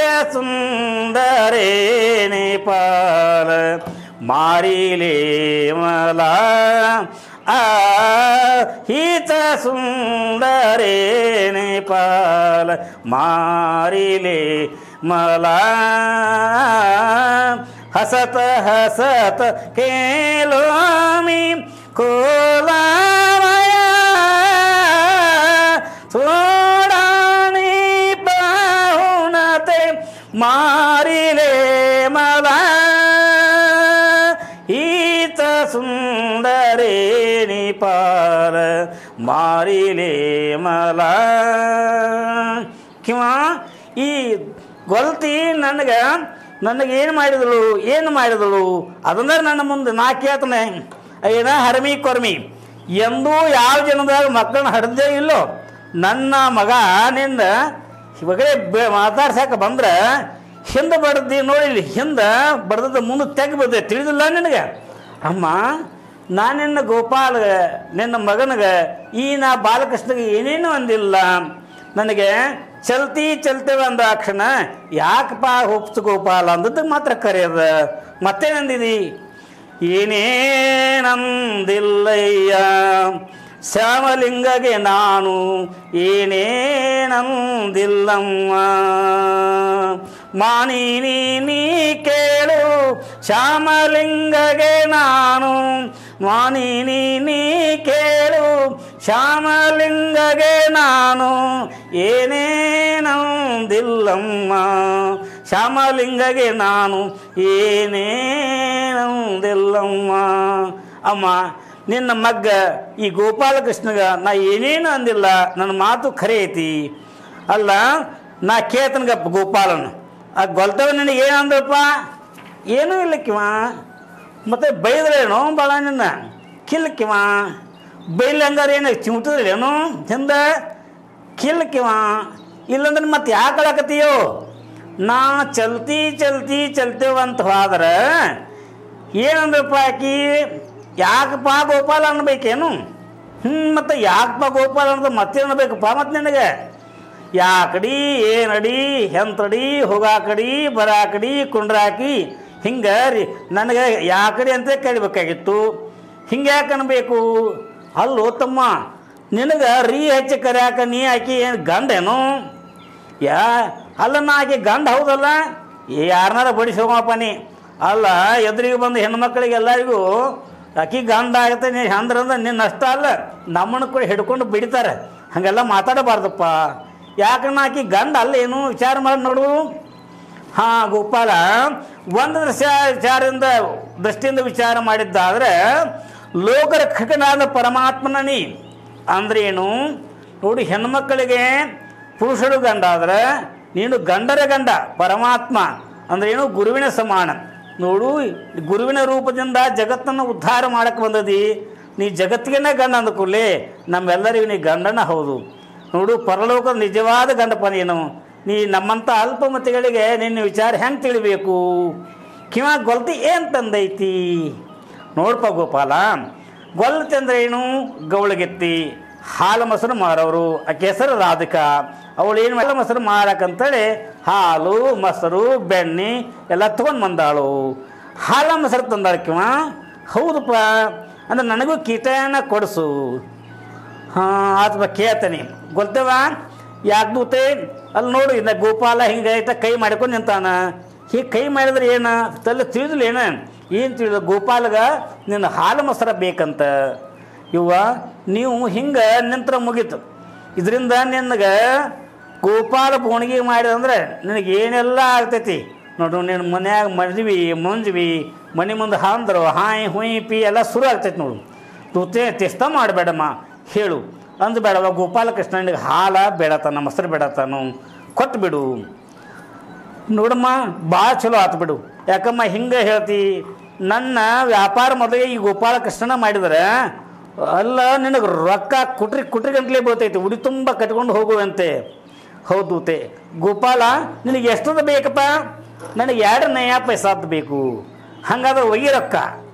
ಸುಂದರೇಣಿ ಪಾಲ ಮಾರಿಲೇ ಮಲ ಆ ಈಚ ಸುಂದರೇಣಿ ಪಾಲ ಮಾರಿಲೇ ಮಲ ಹಸತ ಹಸತ ಕೇಲೋಮಿ ಕೋಲಾಮಯ ಸೋಡಾಣಿ ಪಾಹುಣತೆ ಮಾರಿಲೇ ಮಲ ಈತ ಸುಂದರೇಣಿ ಪಾಲ ಮಾರಿಲೇ ಮಲ ಕಿವ ಈ ಗೊಲ್ತಿ ನನಗೆ ನನಗೇನು ಮಾಡಿದಳು ಏನು ಮಾಡಿದಳು ಅದನ್ನ ನನ್ನ ಮುಂದೆ ನಾ ಕೇಳ್ತಾನೆ ಏನ ಹರಮಿ ಕೊರ್ಮಿ ಎಂದೂ ಯಾವ ಜನದಾಗ ಮಕ್ಕಳನ್ನ ಹಡ್ದೇ ಇಲ್ಲೋ ನನ್ನ ಮಗ ನಿಂದ ಇವಾಗಲೇ ಬೆ ಮಾತಾಡ್ಸಕ್ಕೆ ಬಂದ್ರೆ ಹಿಂದೆ ಬಡ್ದು ನೋಡಿಲಿ ಹಿಂದೆ ಬಡ್ದದ್ದು ಮುಂದೆ ತೆಗೆ ಬರ್ತದೆ ತಿಳಿದಿಲ್ಲ ನಿನಗೆ ಅಮ್ಮ ನಾನು ನಿನ್ನ ಗೋಪಾಲ್ಗ ನಿನ್ನ ಮಗನಿಗೆ ಈ ನಾ ಬಾಲಕೃಷ್ಣಗೆ ಏನೇನು ಅಂದಿಲ್ಲ ನನಗೆ ಚಲ್ತಿ ಚಲ್ತೇವೆ ಅಂದ ಕ್ಷಣ ಯಾಕಪ್ಪ ಹುಪ್ಸು ಗೋಪಾಲ ಅಂದದ್ದು ಮಾತ್ರ ಕರೆಯದ ಮತ್ತೇನಂದಿದಿ ಏನೇನಂದಿಲ್ಲಯ್ಯ ಶ್ಯಾಮಲಿಂಗಗೆ ನಾನು ಏನೇನಂದಿಲ್ಲಮ್ಮ ಮಾನಿನಿ ನೀ ಕೇಳು ಶ್ಯಾಮಲಿಂಗಗೆ ನಾನು ಮಾನಿನಿ ನೀ ಕೇಳು ಶ್ಯಾಮಲಿಂಗಗೆ ನಾನು ಏನೇನಂದಿಲ್ಲಮ್ಮ ಶ್ಯಾಮಲಿಂಗಗೆ ನಾನು ಏನೇನಂದಿಲ್ಲಮ್ಮ ಅಮ್ಮ ನಿನ್ನ ಮಗ್ಗ ಈ ಗೋಪಾಲಕೃಷ್ಣಗ ನಾ ಏನೇನು ಅಂದಿಲ್ಲ ನನ್ನ ಮಾತು ಖರೆ ಐತಿ ಅಲ್ಲ ನಾ ಕೇತನ್ಗಪ್ಪ ಗೋಪಾಲನ ಆ ಗೊಲ್ತವ ನಿನಗೆ ಏನು ಅಂದ್ರಪ್ಪ ಏನೂ ಇಲ್ಲಕ್ಕಿವ ಮತ್ತು ಬೈದ್ರೇನು ಭಾಳ ನಿನ್ನ ಕಿಲ್ಲಕ್ಕಿವ ಬೈಲ್ ಹಂಗಾರೆ ಏನು ಚಿಮುಟಿದ್ರೇನು ಹಿಂದೆ ಕಿಲ್ಲಕ್ಕಿವ ಇಲ್ಲಂದ್ರೆ ಮತ್ತೆ ಯಾಕೆ ಹೇಳಕತ್ತೀಯೋ ನಾ ಚಲ್ತಿ ಚಲ್ತಿ ಚಲ್ತೇವಂತ ಹೋದ್ರೆ ಏನಂದ್ರಪ್ಪ ಆಕಿ ಯಾಕಪ್ಪ ಗೋಪಾಲ ಅನ್ಬೇಕೇನು ಹ್ಞೂ ಮತ್ತು ಯಾಕಪ್ಪ ಗೋಪಾಲ ಅನ್ನೋದು ಮತ್ತೆ ಅನ್ಬೇಕಪ್ಪ ಮತ್ತು ನಿನಗೆ ಯಾಕಡಿ ಏನಡಿ ಹೆಂತಡಿ ಹೋಗಾಕಡಿ ಬರಾಕಡಿ ಕುಂಡ್ರಾಕಿ ಹಿಂಗೆ ರೀ ನನಗೆ ಯಾಕಡಿ ಅಂತ ಕೇಳಬೇಕಾಗಿತ್ತು ಹಿಂಗೆ ಯಾಕೆ ಅನ್ಬೇಕು ಅಲ್ಲೋ ತಮ್ಮ ನಿನಗೆ ರೀ ಹೆಚ್ಚು ಕರ್ಯಾಕ ನೀ ಆಕಿ ಏನು ಗಂಡೇನು ಯಾ ಅಲ್ಲ ನಾ ಆಕೆ ಗಂಡ ಹೌದಲ್ಲ ಯಾರನ್ನಾರ ಬಡಿಸಿ ಹೋಗಪ್ಪ ನೀ ಅಲ್ಲ ಎದುರಿಗೆ ಬಂದು ಹೆಣ್ಮಕ್ಳಿಗೆ ಎಲ್ಲರಿಗೂ ಆಕಿ ಗಂಡ ಆಗುತ್ತೆ ನೀ ಅಂದ್ರಂದ್ರೆ ನಿನ್ನ ಅಷ್ಟ ಅಲ್ಲ ನಮ್ಮನ್ನು ಕೂಡ ಹಿಡ್ಕೊಂಡು ಬಿಡ್ತಾರೆ. ಹಾಗೆಲ್ಲ ಮಾತಾಡಬಾರ್ದಪ್ಪ. ಯಾಕಂದ್ರೆ ಆಕಿ ಗಂಡ ಅಲ್ಲ ಏನು ವಿಚಾರ ಮಾಡಿ ನೋಡು. ಹಾಂ ಗೋಪಾಲ ಒಂದು ದೃಶ್ಯ ವಿಚಾರದಿಂದ ದೃಷ್ಟಿಯಿಂದ ವಿಚಾರ ಮಾಡಿದ್ದಾದರೆ ಲೋಕರಕ್ಷಕನಾದ ಪರಮಾತ್ಮನ ನೀ ಅಂದರೆ ಏನು ನೋಡಿ. ಹೆಣ್ಮಕ್ಕಳಿಗೆ ಪುರುಷರು ಗಂಡ ಆದರೆ ನೀನು ಗಂಡರ ಗಂಡ ಪರಮಾತ್ಮ ಅಂದರೆ ಏನು ಗುರುವಿನ ಸಮಾನ ನೋಡು. ಗುರುವಿನ ರೂಪದಿಂದ ಜಗತ್ತನ್ನು ಉದ್ಧಾರ ಮಾಡಕ್ಕೆ ಬಂದದಿ. ನೀ ಜಗತ್ತಿಗೆ ಗಂಡ ಅಂದ್ಕೊಳ್ಳಿ ನಮ್ಮೆಲ್ಲರಿಗೂ ನೀ ಗಂಡನ ಹೌದು ನೋಡು. ಪರಲೋಕದ ನಿಜವಾದ ಗಂಡಪ್ಪ ನೀನು. ನೀ ನಮ್ಮಂಥ ಅಲ್ಪಮತಿಗಳಿಗೆ ನಿನ್ನ ವಿಚಾರ ಹೆಂಗೆ ತಿಳಿಬೇಕು? ಕಿವ ಗೊಲ್ತಿ ಏನು ತಂದೈತಿ ನೋಡಪ್ಪ ಗೋಪಾಲ. ಗೊಲ್ತಿ ಅಂದರೆ ಏನು? ಗೌಳಗೆತ್ತಿ ಹಾಲು ಮೊಸರು ಮಾರೋರು. ಆಕೆ ಹೆಸರು ರಾಧಿಕಾ. ಅವಳು ಏನು ಹಾಲು ಮೊಸರು ಮಾರಕ್ಕಂತೇಳಿ ಹಾಲು ಮೊಸರು ಬೆಣ್ಣೆ ಎಲ್ಲ ತೊಗೊಂಡು ಬಂದಾಳು. ಹಾಲು ಮೊಸರು ತಂದಾಳಕಿವ. ಹೌದಪ್ಪ ಅಂದ್ರೆ ನನಗೂ ಕೀಟನ ಕೊಡಿಸು. ಹಾಂ ಆತ ಕೇಳ್ತಾನೆ ಗೊತ್ತವ ಯಾಕೆ ದೂತೆ ಅಲ್ಲಿ ನೋಡು. ಇನ್ನು ಗೋಪಾಲ ಹಿಂಗೆ ಆಯ್ತಾ ಕೈ ಮಾಡ್ಕೊಂಡು ನಿಂತಾನ. ಹೀಗೆ ಕೈ ಮಾಡಿದ್ರೆ ಏನು ತಲೆ ತಿಳಿದಿಲ್ಲ ಏನು ಏನು ತಿಳಿದ ಗೋಪಾಲಗ ನಿನ್ನ ಹಾಲು ಮೊಸರ ಬೇಕಂತ. ಇವ್ವ ನೀವು ಹಿಂಗೆ ನಿಂತರ ಮುಗೀತು. ಇದರಿಂದ ನಿನಗೆ ಗೋಪಾಲ ಬೋಣಿಗೆ ಮಾಡಿದಂದ್ರೆ ನಿನಗೆ ಏನೆಲ್ಲ ಆಗ್ತೈತಿ ನೋಡು. ನಿನ್ನ ಮನ್ಯಾಗ ಮದ್ವಿ ಮುಂಜ್ವಿ ಮನೆ ಮುಂದೆ ಹಾಂದ್ರು ಹಾಯ್ ಹುಯ್ ಪಿ ಎಲ್ಲ ಶುರು ಆಗ್ತೈತಿ ನೋಡು. ತೂತೆ ತೆಸ್ತ ಮಾಡಬೇಡಮ್ಮ ಹೇಳು ಅಂದು ಬೇಡವ. ಗೋಪಾಲಕೃಷ್ಣನಿಗೆ ಹಾಲ ಬೇಡತಾನ ಮೊಸರು ಬೇಡತಾನು ಕೊಟ್ಟು ಬಿಡು ನೋಡಮ್ಮ. ಭಾಳ ಚಲೋ ಆತು ಬಿಡು. ಯಾಕಮ್ಮ ಹಿಂಗೆ ಹೇಳ್ತಿ? ನನ್ನ ವ್ಯಾಪಾರ ಮೊದಲಿಗೆ ಈ ಗೋಪಾಲಕೃಷ್ಣನ ಮಾಡಿದ್ರೆ ಅಲ್ಲ ನಿನಗೆ ರೊಕ್ಕ ಕುಟ್ರಿ ಕುಟ್ರಿ ಗಂಟ್ಲೆ ಬೀಳ್ತೈತಿ. ಉಡಿ ತುಂಬ ಕಟ್ಕೊಂಡು ಹೋಗುವಂತೆ. ಹೌದೂತೆ ಗೋಪಾಲ ನಿನಗೆ ಎಷ್ಟೊಂದು ಬೇಕಪ್ಪ? ನನಗೆ ಎರಡು ನಯ ಪೈಸಾದ್ ಬೇಕು. ಹಂಗಾದ್ರೆ ಒಯ್ಯಿ ರೊಕ್ಕ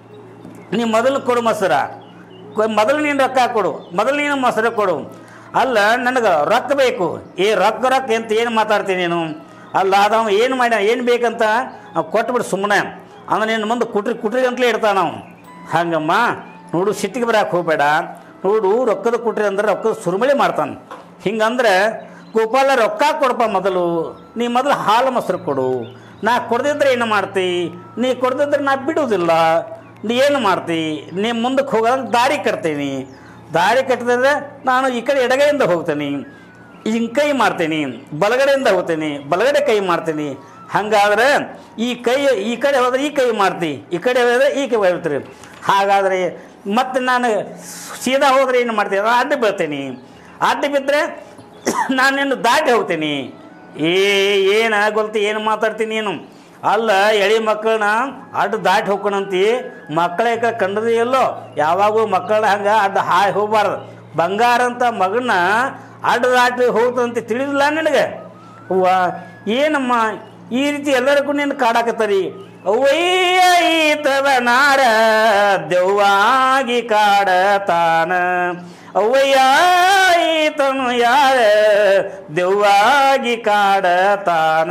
ನೀ ಮೊದಲು ಕೊಡು ಮೊಸರ. ಮೊದಲು ನೀನು ರೊಕ್ಕ ಕೊಡು. ಮೊದಲು ನೀನು ಮೊಸರು ಕೊಡು. ಅಲ್ಲ ನನಗೆ ರೊಕ್ಕ ಬೇಕು. ಏ ರೊಕ್ಕ ರೊಕ್ಕ ಅಂತ ಏನು ಮಾತಾಡ್ತೀನಿ ನೀನು? ಅಲ್ಲ ಅದವ ಏನು ಮಾಡ್ಯ ಏನು ಬೇಕಂತ ಅವು ಕೊಟ್ಬಿಡು ಸುಮ್ಮನೆ. ಅಂದ್ರೆ ನಿನ್ನ ಮುಂದೆ ಕುಟ್ರಿ ಕುಟ್ರಿ ಗಂಟ್ಲೆ ಇಡ್ತಾನ ನಾವು. ಹಂಗಮ್ಮ ನೋಡು ಸಿಟ್ಟಿಗೆ ಬರಕ್ಕೆ ಹೋಗಬೇಡ ನೋಡು. ರೊಕ್ಕದ ಕುಟ್ರಿ ಅಂದ್ರೆ ರೊಕ್ಕದ ಸುರುಮಳಿ ಮಾಡ್ತಾನೆ. ಹಿಂಗಂದ್ರೆ ಗೋಪಾಲ ರೊಕ್ಕ ಕೊಡಪ್ಪ ಮೊದಲು. ನೀ ಮೊದಲು ಹಾಲು ಮೊಸರು ಕೊಡು. ನಾ ಕೊಡದಿದ್ರೆ ಏನು ಮಾಡ್ತಿ? ನೀ ಕೊಡದಿದ್ರೆ ನಾ ಬಿಡುವುದಿಲ್ಲ. ನೀ ಏನು ಮಾಡ್ತಿ? ನೀ ಮುಂದಕ್ಕೆ ಹೋಗೋದಂಗೆ ದಾರಿ ಕಟ್ತೀನಿ. ದಾರಿ ಕಟ್ಟಿದ್ರೆ ನಾನು ಈ ಕಡೆ ಎಡಗಡೆಯಿಂದ ಹೋಗ್ತೀನಿ, ಹಿಂಗೆ ಕೈ ಮಾಡ್ತೀನಿ. ಬಲಗಡೆಯಿಂದ ಹೋಗ್ತೀನಿ, ಬಲಗಡೆ ಕೈ ಮಾಡ್ತೀನಿ. ಹಾಗಾದ್ರೆ ಈ ಕೈ ಈ ಕಡೆ ಹೋದ್ರೆ ಈ ಕೈ ಮಾಡ್ತಿ, ಈ ಕಡೆ ಹೋದರೆ ಈ ಕೈ ಹೇಳ್ತೀರಿ. ಹಾಗಾದರೆ ಮತ್ತು ನಾನು ಸೀದಾ ಹೋದರೆ ಏನು ಮಾಡ್ತೀನಿ? ಅಡ್ಡ ಬೀಳ್ತೀನಿ. ಅಡ್ಡ ಬಿದ್ದರೆ ನಾನು ನಿನ್ನ ದಾಟಿ ಹೋಗ್ತೀನಿ. ಏ ಏನು ಗೊಲ್ತಿ ಏನು ಮಾತಾಡ್ತೀನಿ ನೀನು? ಅಲ್ಲ ಎಳಿ ಮಕ್ಕಳನ್ನ ಅಡ್ಡ ದಾಟಿ ಹೋಗ್ಕೊಳಂತಿ. ಮಕ್ಕಳ ಕಂಡದೇ ಎಲ್ಲೋ ಯಾವಾಗೂ ಮಕ್ಕಳ ಹಂಗೆ ಅಡ್ಡ ಹಾಯ್ ಹೋಗ್ಬಾರ್ದು. ಬಂಗಾರ ಅಂತ ಮಗನ ಅಡ್ಡ ದಾಟಿ ಹೋಗ್ತಂತ ತಿಳಿದಿಲ್ಲ ನಿನಗೆ? ಅವ್ವ ಏನಮ್ಮ ಈ ರೀತಿ ಎಲ್ಲರಿಗೂ ನೀನು ಕಾಡಾಕತ್ತರಿ? ಅವ್ವಯ್ಯ ಈತವ ನಾರ ದೆವ್ವಾಗಿ ಕಾಡತಾನ. ಅವ್ವಯ್ಯ ಈತನು ಯಾರ ದೆವ್ವಾಗಿ ಕಾಡತಾನ.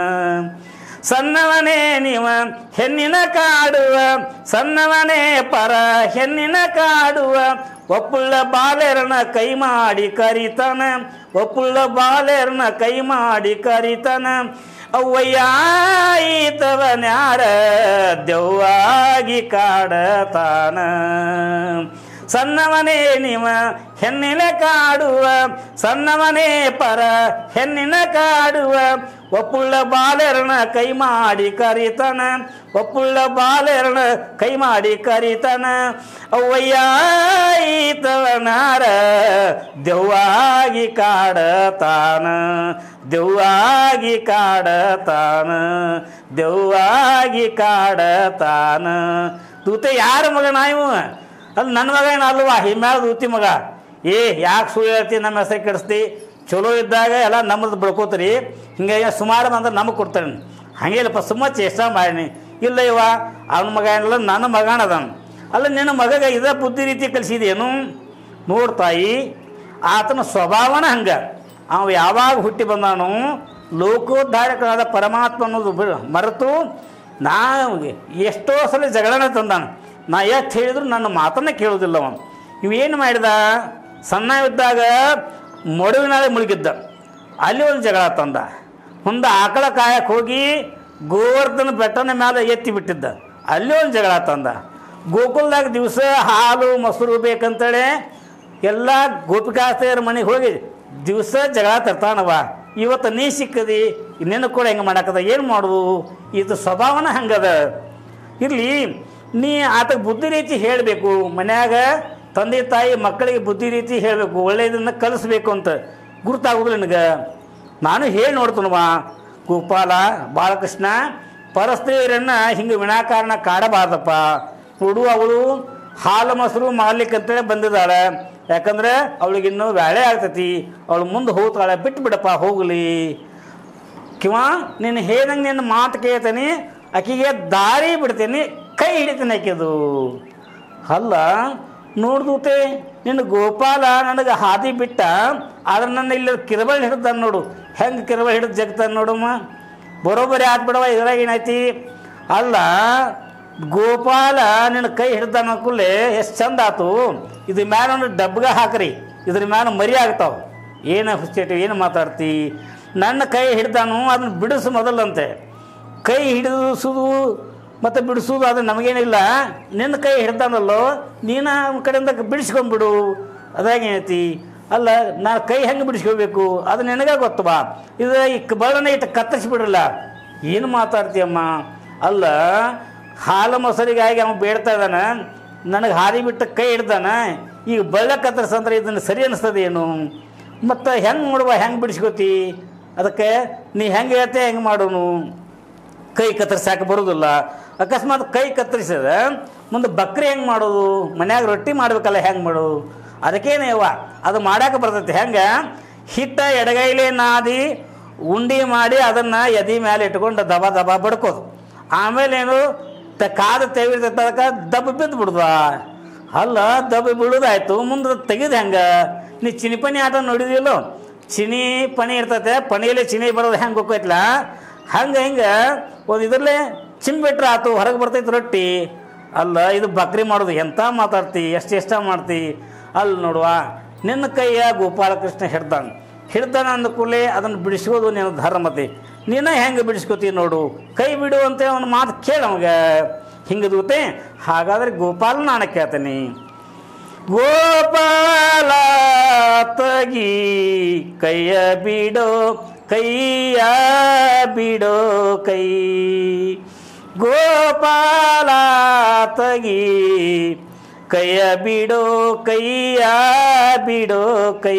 ಸಣ್ಣವನೇ ನೀವ ಹೆಣ್ಣಿನ ಕಾಡುವ, ಸಣ್ಣವನೇ ಪರ ಹೆಣ್ಣಿನ ಕಾಡುವ. ಒಪ್ಪುಳ್ಳ ಬಾಲೆರನ ಕೈ ಮಾಡಿ ಕರಿತಾನ, ಒಪ್ಪುಳ್ಳ ಬಾಲೆರನ ಕೈ ಮಾಡಿ ಕರಿತಾನ. ಅವ್ವಯ್ಯ ಈತವನ್ಯಾರ ದೆವ್ವಾಗಿ ಕಾಡತಾನ. ಸಣ್ಣವನೇ ನೀವ ಹೆಣ್ಣಿನ ಕಾಡುವ, ಸಣ್ಣವನೇ ಪರ ಹೆಣ್ಣಿನ ಕಾಡುವ. ಒಪ್ಪುಳ್ಳ ಬಾಲೆರನ ಕೈ ಮಾಡಿ ಕರಿತಾನ, ಒಪ್ಪುಳ್ಳ ಬಾಲೆರನ ಕೈ ಮಾಡಿ ಕರಿತಾನ. ಅವ್ವಯ್ಯ ಈತವನಾರ ದೆವ್ವಾಗಿ ಕಾಡತಾನ, ದೆವ್ವಾಗಿ ಕಾಡತಾನ, ದೆವ್ವಾಗಿ ಕಾಡತಾನ. ದೂತೆ ಯಾರ ಮಗನ ಇವ? ಅದು ನನ್ನ ಮಗ ಏನು ಅಲ್ವಾ? ಹಿಮ್ಯಾಳ ದೂತಿ ಮಗ. ಏ ಯಾಕೆ ಸುಳ್ಳು ಹೇಳ್ತಿ? ನಮ್ಮ ಹೆಸರು ಕೆಡಿಸ್ತಿ? ಚಲೋ ಇದ್ದಾಗ ಎಲ್ಲ ನಮ್ಮದು ಬೆಳ್ಕೋತೀರಿ. ಹಿಂಗಾಗಿ ಸುಮಾರು ಬಂದ್ರೆ ನಮಗೆ ಕೊಡ್ತಾನೆ. ಹಾಗೇನಪ್ಪ ಸುಮ್ಮ ಚೇಷ್ಟ ಮಾಡೀನಿ. ಇಲ್ಲ ಇವ ಅವನ ಮಗ ಏನಿಲ್ಲ ನನ್ನ ಮಗನ ಅದಾನ. ಅಲ್ಲ ನಿನ್ನ ಮಗಗ ಇದೇ ಬುದ್ಧಿ ರೀತಿ ಕಲಿಸಿದೇನು? ನೋಡ್ತಾಯಿ ಆತನ ಸ್ವಭಾವನ ಹಂಗೆ. ಅವ ಯಾವಾಗ ಹುಟ್ಟಿ ಬಂದಾನು ಲೋಕೋದ್ಧಾರಕನಾದ ಪರಮಾತ್ಮ ಅನ್ನೋದು ಮರೆತು ನಾ ಎಷ್ಟೋ ಸಲ ಜಗಳನ ತಂದಾನ. ನಾ ಎಷ್ಟು ಹೇಳಿದ್ರು ನನ್ನ ಮಾತನ್ನು ಕೇಳೋದಿಲ್ಲ ಅವನು. ಇವೇನು ಮಾಡಿದ? ಸಣ್ಣ ಇದ್ದಾಗ ಮಡುವಿನಾಳೆ ಮುಳುಗಿದ್ದ. ಅಲ್ಲಿ ಒಂದು ಜಗಳ ತಂದ. ಮುಂದೆ ಆಕಳ ಕಾಯಕ್ಕೆ ಹೋಗಿ ಗೋವರ್ಧನ ಬೆಟ್ಟನ ಮೇಲೆ ಎತ್ತಿ ಬಿಟ್ಟಿದ್ದ. ಅಲ್ಲಿ ಒಂದು ಜಗಳ ತಂದ. ಗೋಕುಲದಾಗ ದಿವಸ ಹಾಲು ಮೊಸರು ಬೇಕಂತೇಳಿ ಎಲ್ಲ ಗೋಪಿಕಾಸ್ತೆಯರ ಮನೆಗೆ ಹೋಗಿ ದಿವಸ ಜಗಳ ತರ್ತಾನವ. ಇವತ್ತು ನೀ ಸಿಕ್ಕದಿ ನಿನ್ನ ಕೂಡ ಹೆಂಗೆ ಮಾಡಾಕದ, ಏನು ಮಾಡೋದು? ಇದು ಸ್ವಭಾವನ ಹಂಗದ. ಇರಲಿ, ನೀ ಆತಗೆ ಬುದ್ಧಿ ರೀತಿ ಹೇಳಬೇಕು. ಮನ್ಯಾಗ ತಂದೆ ತಾಯಿ ಮಕ್ಕಳಿಗೆ ಬುದ್ಧಿ ರೀತಿ ಹೇಳಬೇಕು, ಒಳ್ಳೆಯದನ್ನು ಕಲಿಸ್ಬೇಕು ಅಂತ ಗುರುತಾಗೋದಿಲ್ಲ ನನಗೆ. ನಾನು ಹೇಳಿ ನೋಡ್ತೀನವ, ಗೋಪಾಲ ಬಾಲಕೃಷ್ಣ ಪರಸ್ತ್ರೀಯರನ್ನು ಹಿಂಗೆ ವಿನಾಕಾರಣ ಕಾಡಬಾರ್ದಪ್ಪ. ನೋಡು, ಅವಳು ಹಾಲು ಮೊಸರು ಮಾಡ್ಲಿಕ್ಕಂತೇಳಿ ಬಂದಿದ್ದಾಳೆ. ಯಾಕಂದ್ರೆ ಅವಳಿಗಿನ್ನೂ ವ್ಯಾಳೆ ಆಗ್ತೈತಿ, ಅವಳು ಮುಂದೆ ಹೋಗ್ತಾಳೆ, ಬಿಟ್ಟು ಬಿಡಪ್ಪ ಹೋಗಲಿ. ಕಿವ ನೀನು ಹೇಳ್ದಂಗೆ ನಿನ್ನ ಮಾತು ಕೇಳ್ತೀನಿ, ಆಕೆಗೆ ದಾರಿ ಬಿಡ್ತೀನಿ, ಕೈ ಹಿಡಿತೀನಿ ಆಕೆದು. ಅಲ್ಲ ನೋಡ್ದೂತೆ, ನಿನ್ನ ಗೋಪಾಲ ನನಗೆ ಹಾದಿ ಬಿಟ್ಟ, ಆದ್ರೆ ನನ್ನ ಇಲ್ಲಿ ಕಿರಬಳಿ ಹಿಡ್ದಾನ ನೋಡು, ಹೆಂಗೆ ಕಿರಬಳಿ ಹಿಡಿದು ಜಗ್ತಾನೆ ನೋಡಮ್ಮ. ಬರೋಬ್ಬರಿ ಆತ್ ಬಿಡವ, ಇದ್ರಾಗ ಏನೈತಿ? ಅಲ್ಲ ಗೋಪಾಲ ನಿನ್ನ ಕೈ ಹಿಡ್ದಾನ ಅನ್ಕೂಲೆ ಎಷ್ಟು ಚಂದ ಆತು. ಇದ್ರ ಮ್ಯಾಲ ಒಂದು ಡಬ್ಗ ಹಾಕ್ರಿ, ಇದ್ರ ಮ್ಯಾಲ ಮರಿ ಆಗ್ತಾವೆ. ಏನು ಹುಚ್ಚೇಟಿ, ಏನು ಮಾತಾಡ್ತಿ? ನನ್ನ ಕೈ ಹಿಡ್ದಾನು, ಅದನ್ನು ಬಿಡಿಸು ಮೊದಲಂತೆ. ಕೈ ಹಿಡಿಸೋದು ಮತ್ತು ಬಿಡಿಸೋದು ಅದು ನಮಗೇನಿಲ್ಲ. ನಿನ್ನ ಕೈ ಹಿಡ್ದಾನಲ್ಲೋ, ನೀನು ಕಡೆಯಿಂದ ಬಿಡಿಸ್ಕೊಂಡ್ಬಿಡು, ಅದಾಗೇನೈತಿ? ಅಲ್ಲ ನಾನು ಕೈ ಹೆಂಗೆ ಬಿಡಿಸ್ಕೋಬೇಕು ಅದು ನಿನಗೆ ಗೊತ್ತು ಬಾ. ಇದು ಈ ಬಳ್ಳನ ಇಟ್ಟು ಕತ್ತರಿಸ್ಬಿಡ್ರಲ್ಲ, ಏನು ಮಾತಾಡ್ತೀಯಮ್ಮ? ಅಲ್ಲ ಹಾಲು ಮೊಸರಿಗಾಗಿ ಅವ ಬೇಡ್ತಾ ಇದ್ದಾನೆ, ನನಗೆ ಹಾದಿ ಬಿಟ್ಟು ಕೈ ಹಿಡ್ದಾನ, ಈಗ ಬಳ್ಳ ಕತ್ತರಿಸಂದ್ರೆ ಇದನ್ನು ಸರಿ ಅನ್ನಿಸ್ತದೆ ಏನು? ಮತ್ತು ಹೆಂಗೆ ಮಾಡುವ, ಹೆಂಗೆ ಬಿಡಿಸ್ಕೋತಿ? ಅದಕ್ಕೆ ನೀ ಹೆಂಗೆ ಹೇಳ್ತೆ ಹೆಂಗೆ ಮಾಡೋನು? ಕೈ ಕತ್ತರಿಸಾಕ ಬರೋದಿಲ್ಲ. ಅಕಸ್ಮಾತ್ ಕೈ ಕತ್ತರಿಸಿದ ಮುಂದೆ ಬಕ್ರಿ ಹೆಂಗೆ ಮಾಡೋದು? ಮನ್ಯಾಗ ರೊಟ್ಟಿ ಮಾಡ್ಬೇಕಲ್ಲ, ಹೆಂಗೆ ಮಾಡೋದು? ಅದಕ್ಕೇನೆ ಯವ್ವ ಅದು ಮಾಡೋಕೆ ಬರ್ತೈತಿ. ಹೆಂಗೆ ಹಿಟ್ಟ ಎಡಗೈಲೇ ನಾದಿ ಉಂಡಿ ಮಾಡಿ ಅದನ್ನು ಎದೆ ಮೇಲೆ ಇಟ್ಕೊಂಡು ದಬ ದಬ ಬಡ್ಕೋದು. ಆಮೇಲೇನು ತ ಕಾದು ತೆಗಿರ್ತೈತೆ, ಅದಕ್ಕೆ ದಬ್ಬ ಬಿದ್ದು ಬಿಡ್ದ. ಅಲ್ಲ ದಬ್ಬ ಬಿಡೋದಾಯ್ತು, ಮುಂದೆ ತೆಗೆದು ಹೆಂಗೆ? ನೀ ಚಿನಿಪನಿ ಆಟ ನೋಡಿದಿಲ್ಲೋ, ಚಿನಿ ಪನಿ ಇರ್ತೈತೆ, ಪನಿಯಲ್ಲೇ ಚಿನಿ ಬರೋದು ಹೆಂಗೆ ಗೊತ್ತೈತಲ್ಲ, ಹಂಗೆ ಹಿಂಗೆ ಒಂದು ಇದರಲ್ಲೇ ಚಿಂಬಿಟ್ರೆ ಆತು, ಹೊರಗೆ ಬರ್ತೈತೆ ರೊಟ್ಟಿ. ಅಲ್ಲ ಇದು ಬಕ್ರಿ ಮಾಡೋದು ಎಂಥ ಮಾತಾಡ್ತಿ, ಎಷ್ಟು ಎಷ್ಟ ಮಾಡ್ತಿ? ಅಲ್ಲಿ ನೋಡುವ, ನಿನ್ನ ಕೈಯ ಗೋಪಾಲಕೃಷ್ಣ ಹಿಡ್ದಾನ ಹಿಡ್ದಾನ ಅಂದ ಕೂಡಲೇ ಅದನ್ನು ಬಿಡಿಸ್ಕೋದು ನೀನು ಧರ್ಮತೆ. ನೀನು ಹೆಂಗೆ ಬಿಡಿಸ್ಕೋತಿ ನೋಡು, ಕೈ ಬಿಡು ಅಂತ ಒಂದು ಮಾತು ಕೇಳ ನಮಗೆ. ಹಿಂಗೆ ದೂತೆ. ಹಾಗಾದರೆ ಗೋಪಾಲ ನಾನು ಕೇಳ್ತೀನಿ. ಗೋಪಾಲ ತಗಿ ಕೈಯ ಬಿಡೋ, ಕೈಯ ಬಿಡೋ ಕೈ. ಗೋಪಾಲ ತಗಿ ಕೈಯ ಬಿಡೋ, ಕೈಯ ಬಿಡೋ ಕೈ.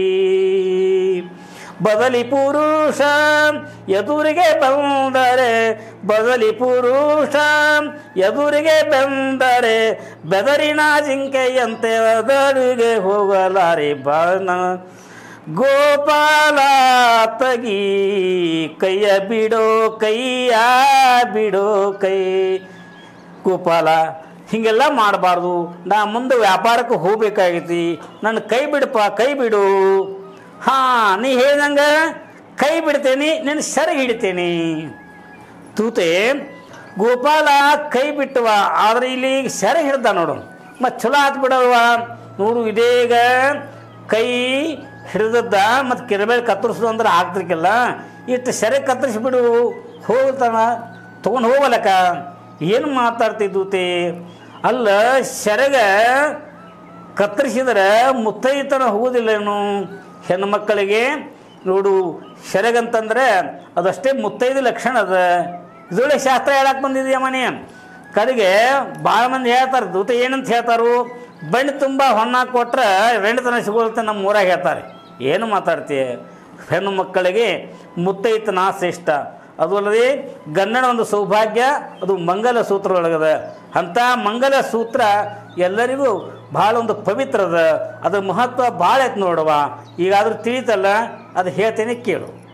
ಬದಲಿ ಪುರುಷ ಎದುರಿಗೆ ಬಂದರೆ, ಬದಲಿ ಪುರುಷ ಎದುರಿಗೆ ಬಂದರೆ, ಬೆದರಿನ ಜಿಂಕೆಯಂತೆ ಅದರಿಗೆ ಹೋಗಲಾರೆ ಬಾನ. ಗೋಪಾಲ ತಗಿ ಕೈಯ ಬಿಡೋ, ಕೈಯ ಬಿಡೋ ಕೈ. ಗೋಪಾಲ ಹೀಗೆಲ್ಲ ಮಾಡಬಾರ್ದು, ನಾ ಮುಂದೆ ವ್ಯಾಪಾರಕ್ಕೆ ಹೋಗ್ಬೇಕಾಗೈತಿ, ನನ್ನ ಕೈ ಬಿಡಪ್ಪ, ಕೈ ಬಿಡು. ಹಾಂ ನೀ ಹೇಳ್ದಂಗೆ ಕೈ ಬಿಡ್ತೇನೆ, ನಿನ್ನ ಸೆರಗಿ ಹಿಡಿತೇನೆ. ತೂತೆ ಗೋಪಾಲ ಕೈ ಬಿಟ್ಟವ, ಆದರೆ ಇಲ್ಲಿ ಸೆರಗಿ ಹಿಡ್ದ ನೋಡು, ಮತ್ತು ಚಲೋ ಆತ್ ಬಿಡವ ನೋಡು. ಇದೀಗ ಕೈ ಹಿಡಿದದ್ದ ಮತ್ತು ಕಿರಬೇಳೆ ಕತ್ತರಿಸೋದು ಅಂದ್ರೆ ಆಗ್ತಿರ್ಕಿಲ್ಲ, ಇಷ್ಟು ಸೆರಗಿ ಕತ್ತರಿಸ್ಬಿಡು, ಹೋಗ್ತಾನ ತೊಗೊಂಡು ಹೋಗಲಕ್ಕ. ಏನು ಮಾತಾಡ್ತಿದ್ದೂತೆ? ಅಲ್ಲ ಸೆರಗ ಕತ್ತರಿಸಿದ್ರೆ ಮುತ್ತೈತನ ಹೋಗೋದಿಲ್ಲೇನು? ಹೆಣ್ಣು ಮಕ್ಕಳಿಗೆ ನೋಡು, ಸೆರಗಂತಂದ್ರೆ ಅದಷ್ಟೇ ಮುತ್ತೈದು ಲಕ್ಷಣ ಅದ. ಇದೊಳ್ಳೆ ಶಾಸ್ತ್ರ ಹೇಳಕ್ಕೆ ಬಂದಿದೆಯಾ ಮನೆ ಕಡೆಗೆ ಭಾಳ ಮಂದಿ ಹೇಳ್ತಾರೆ. ದೂತ ಏನಂತ ಹೇಳ್ತಾರು? ಬಣ್ಣ ತುಂಬ ಹೊನ್ನ ಕೊಟ್ರೆ ರೆಂಡತನ ಸಿಗೋಲ್ತ ನಮ್ಮ ಊರಾಗ ಹೇಳ್ತಾರೆ. ಏನು ಮಾತಾಡ್ತೀಯ? ಹೆಣ್ಣು ಮಕ್ಕಳಿಗೆ ಮುತ್ತೈತನ ಶ್ರೇಷ್ಠ. ಅದು ಅಲ್ಲದೆ ಗಂಡನ ಒಂದು ಸೌಭಾಗ್ಯ, ಅದು ಮಂಗಲ ಸೂತ್ರ ಒಳಗದ. ಅಂಥ ಮಂಗಲ ಸೂತ್ರ ಎಲ್ಲರಿಗೂ ಭಾಳ ಒಂದು ಪವಿತ್ರದ, ಅದ್ರ ಮಹತ್ವ ಭಾಳ ಐತೆ ನೋಡುವ. ಈಗಾದರೂ ತಿಳಿತಲ್ಲ, ಅದು ಹೇಳ್ತೇನೆ ಕೇಳು.